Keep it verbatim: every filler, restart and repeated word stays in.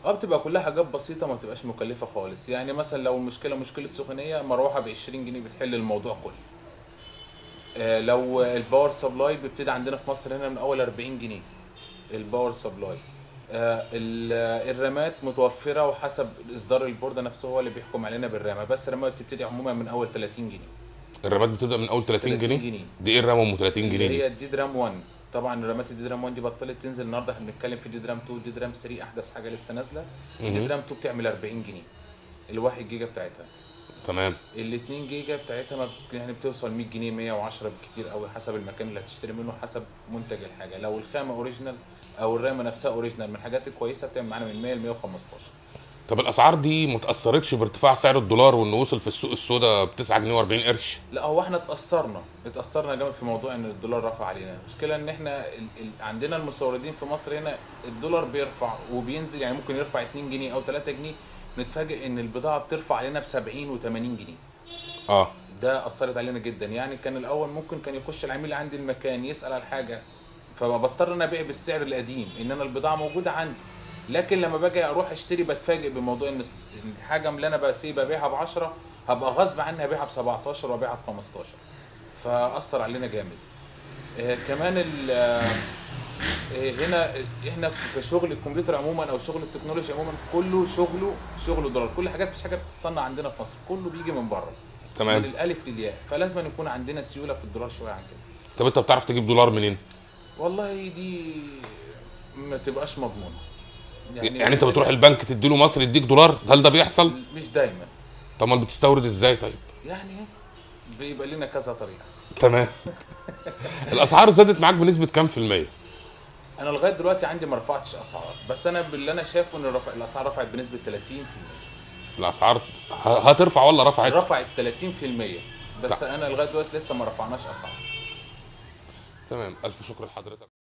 اه بتبقى كلها حاجات بسيطه، ما بتبقاش مكلفه خالص. يعني مثلا لو المشكله مشكله سخونيه، مروحه ب عشرين جنيه بتحل الموضوع كله. آه لو الباور سبلاي بيبتدي عندنا في مصر هنا من اول اربعين جنيه الباور سبلاي. آه ال- الرامات متوفره، وحسب اصدار البورده نفسه هو اللي بيحكم علينا بالرامه، بس الرامات بتبتدي عموما من اول تلاتين جنيه. الرامات بتبدا من اول تلاتين تلاتين جنيه؟ جنيه دي ايه الرام ام تلاتين اللي جنيه دي؟ هي الديد رام واحد. طبعا الرامات الديد رام واحد دي بطلت تنزل، النهارده احنا بنتكلم في ديد رام اتنين، ديد رام تلاتة احدث حاجه لسه نازله. الديد مهم. رام اتنين بتعمل اربعين جنيه الواحد جيجا بتاعتها. تمام. ال اتنين جيجا بتاعتها ما بت- يعني بتوصل مية جنيه، مية وعشرة بالكتير قوي، حسب المكان اللي هتشتري منه، حسب منتج الحاجه. لو الخامه اوريجينال او الرامه نفسها اوريجينال من الحاجات الكويسه، بتعمل معانا من مية ل مية وخمستاشر. طب الاسعار دي ما اتاثرتش بارتفاع سعر الدولار وانه وصل في السوق السوداء ب تسعة جنيه و40 قرش؟ لا، هو احنا اتأثرنا اتأثرنا جامد في موضوع ان الدولار رفع علينا. المشكلة ان احنا ال... ال... عندنا المستوردين في مصر هنا الدولار بيرفع وبينزل، يعني ممكن يرفع اتنين جنيه او تلاتة جنيه، نتفاجئ ان البضاعة بترفع علينا ب سبعين و80 جنيه. اه. ده أثرت علينا جدا. يعني كان الأول ممكن كان يخش العميل عندي المكان يسأل على الحاجة، فبضطر انا ابيع بالسعر القديم ان انا البضاعة موجودة عندي. لكن لما باجي اروح اشتري بتفاجئ بموضوع ان الس- الحاجة اللي انا بسيب ابيعها ب عشرة، هبقى غصب عني ابيعها ب سبعتاشر وابيعها ب خمستاشر. فاثر علينا جامد. آه كمان ال- آه هنا احنا كشغل الكمبيوتر عموما او شغل التكنولوجيا عموما، كله شغله شغله دولار. كل حاجات، مفيش حاجه بتتصنع عندنا في مصر، كله بيجي من بره من تمام. الالف للياء. فلازم يكون عندنا سيوله في الدولار شويه عن كده. طب انت بتعرف تجيب دولار منين؟ والله دي ما تبقاش مضمونه. يعني يعني انت بتروح غالبا البنك تديله مصر يديك دولار؟ هل ده مش بيحصل؟ مش دايما. طب ما بتستورد ازاي طيب؟ يعني بيبقى لنا كذا طريقه. تمام. الاسعار زادت معاك بنسبه كام في الميه؟ انا لغايه دلوقتي عندي ما رفعتش اسعار، بس انا باللي انا شايفه ان رفع الاسعار رفعت بنسبه تلاتين في المية. الاسعار ه- هترفع ولا رفعت؟ رفعت تلاتين في المية، تع- بس انا لغايه دلوقتي لسه ما رفعناش اسعار. تمام. الف شكر لحضرتك.